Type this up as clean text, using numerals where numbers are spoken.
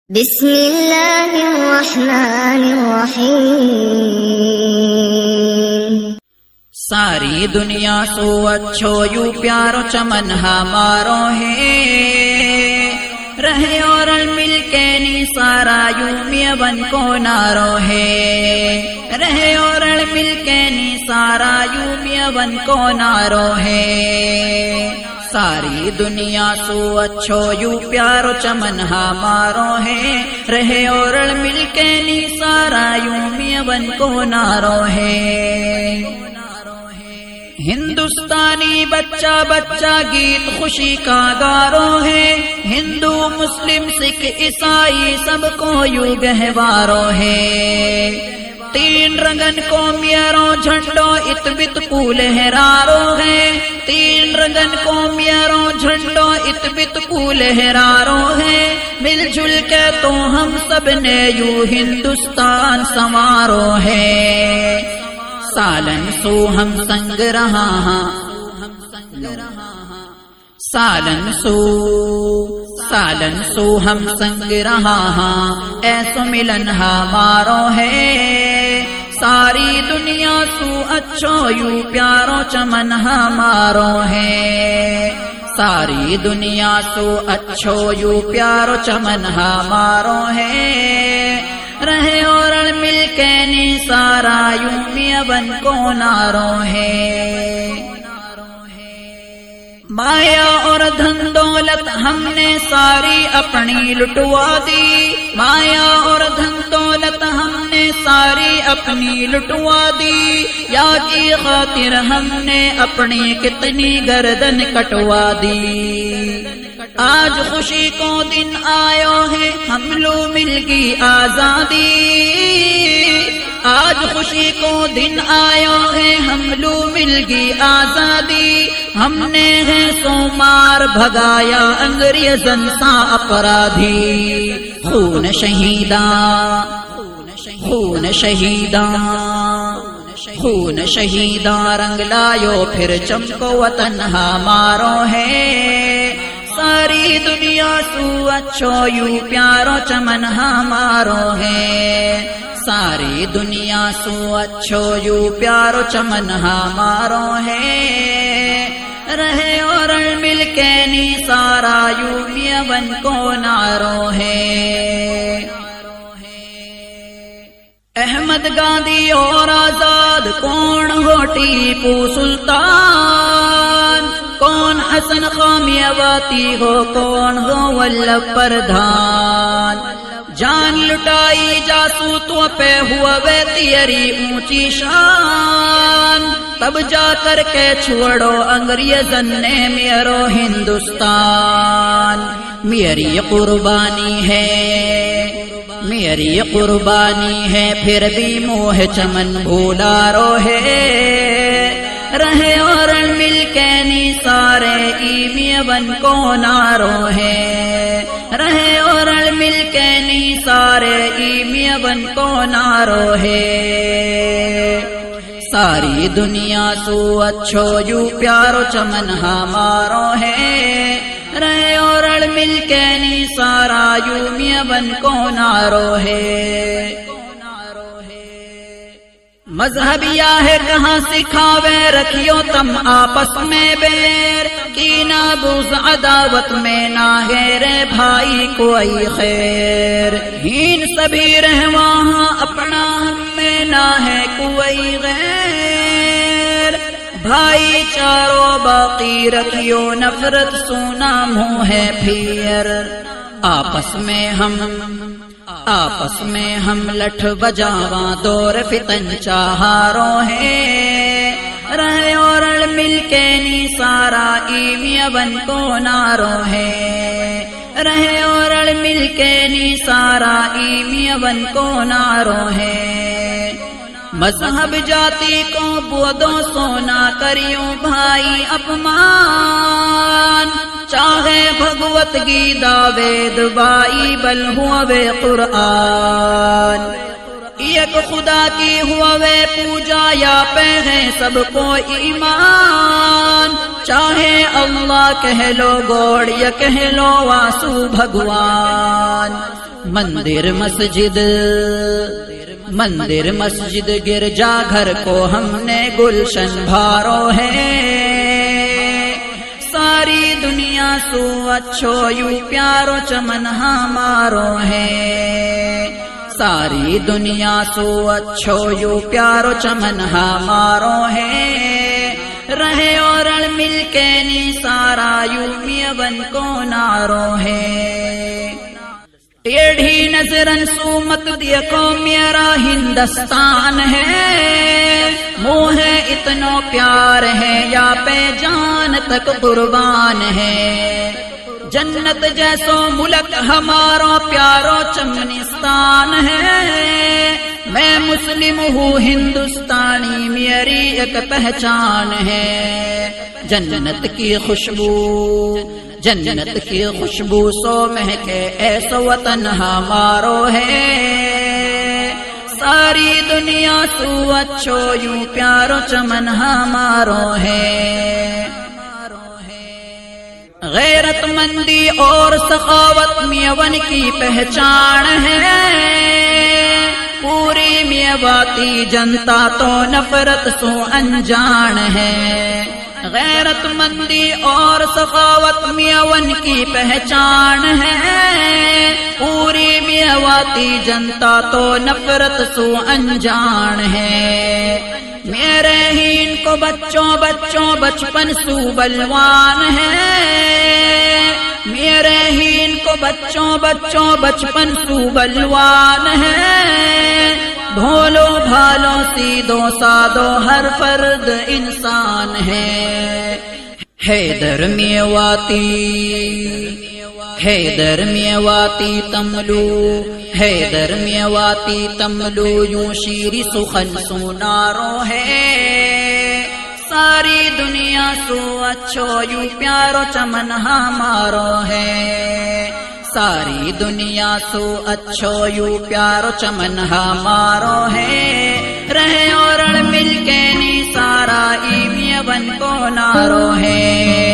بسم اللہ الرحمن الرحیم۔ ساری دنیا سو اچھو یو پیارو چمن ہمارو ہے، رہے اور مل کے نی سارا یو میاں بن کو نارو ہے، رہے اور مل کے نی سارا یو میاں بن کو نارو ہے۔ ساری دنیا سو اچھو یو پیارو چمن ہمارو ہے، رہے اور مل کے نی سارا یو میاں بن کو نارو ہے۔ ہندوستانی بچہ بچہ گیت خوشی کا گارو ہے، ہندو مسلم سکھ عیسائی سب کو یوں گہوارو ہے۔ تین رنگن کو میرو جھنڈو ات بت کو لہرارو ہے، تین رنگن کو میرو جھنڈو ات بت کو لہرارو ہے۔ مل جل کے تو ہم سب نے یوں ہندوستان سنوارو ہے۔ سالن سو ہم سنگ رہا ہاں، سالن سو ہم سنگ رہا ہاں، ایسو ملن ہمارو ہے۔ ساری دنیا سو اچھو یو پیارو چمن ہمارو ہے، ساری دنیا سو اچھو یو پیارو چمن ہمارو ہے۔ رہے اور مل کے نی سارا یوں میاں بن کو نارو ہے۔ مایا اور دھن دولت ہم نے ساری اپنی لٹوا دی، مایا اور دھن دولت ہم نے ساری اپنی لٹوا دی، یا کی خاطر ہم نے اپنی کتنی گردن کٹوا دی۔ آج خوشی کو دن آیا ہے، ہم لو مل گئی آزادی، آج خوشی کو دن آیا ہے، ہم لو مل گئی آزادی۔ ہم نے ہے سومار بھگایا انگریزن سا اپرادھی، خون شہیداں خون شہیداں خون شہیداں رنگ لایو پھر چمکو وطن ہمارو ہے۔ ساری دنیا سو اچھو یو پیارو چمن ہمارو ہے، ساری دنیا سو اچھو یو پیارو چمن ہمارو ہے۔ رہے اور مل کے نی سارا یو میاں بن کو نارو ہے۔ احمد گاندھی اور آزاد کون ہو ٹیپو سلطان، کون حسن خامیواتی ہو، کون ہو ولبھ پردھان۔ جان لٹائی جاسو تو پہ ہوا وے تیری اونچی شان، تب جا کر کے چھوڑو انگریزن نے میرو ہندوستان۔ میری قربانی ہے، میری قربانی ہے، پھر بھی موہ چمن بھولا رو ہے۔ رہے اور مل کے نی سارے ای میاں بن کو نارو ہے، رہے اور مل کے نی سارے ای میاں بن کو نارو ہے۔ ساری دنیا سو اچھو یو پیارو چمن ہمارو ہے، رہے اور مل کے نی سارا یو میاں بن کو نارو ہے۔ مذہبیہ ہے کہاں سکھاوے، رکھیو تم آپس میں بیر، کینہ بغض عداوت میں نہ ہے رے بھائی کوئی خیر۔ ہین سبھی رہ وہاں اپنا ہم میں نہ ہے کوئی غیر، بھائی چاروں باقی رکھیو نفرت سونا منہ ہے پھر۔ آپس میں ہم لٹھ بجاواں دور فتن چاہارو ہے، رہے اور مل کے نی سارا ای میاں بن کو نارو ہے، رہے اور مل کے نی سارا ای میاں بن کو نارو ہے۔ مذہب جاتی کو بودو سونا کریوں بھائی اپمان، چاہے بھگوت گیتا وید بائبل ہوا وے قرآن، ایک خدا کی ہوا وے پوجا یا پہ ہے سب کو ایمان، چاہے اللہ کہہ لو گوڑ یا کہہ لو واسو بھگوان۔ مندر مسجد گرجا گھر کو ہم نے گلشن بھارو ہے ساری دنیا سو اچھو یو پیارو چمن ہمارو ہے ساری دنیا سو اچھو یو پیارو چمن ہمارو ہے رہے اور مل کے نی سارا یو میون کو نارو ہے ٹیڑھی نظرن سو مت دیا کو میرا ہندوستان ہے منہ ہے اتنا پیار ہے یا پہ جان تک قربان ہے جنت جیسو ملک ہمارا پیارو چمنستان ہے میں مسلم ہوں ہندوستانی میری ایک پہچان ہے جنت کی خوشبو سو مہکے ایسا وطن ہمارو ہے ساری دنیا سو اچھو یوں پیارو چمن ہمارو ہے غیرت مندی اور سخاوت میون کی پہچان ہے پوری میواتی جنتا تو نفرت سو انجان ہے غیرت مندی اور سخاوت میون کی پہچان ہے پوری میواتی جنتا تو نفرت سو انجان ہے میرے ہی ان کو بچوں بچپن سو بلوان ہے میرے ہی ان کو بچوں بچپن سو بلوان ہے بھولو بھالو سیدھو سادو ہر فرد انسان ہے حیدر میواتی تملو یوں شیری سخن سنارو ہے ساری دنیا سو اچھو یوں پیارو چمن ہمارو ہے ساری دنیا سو اچھو یوں پیارو چمن ہمارو ہے رہے اور مل کے نی سارا میون کو نارو ہے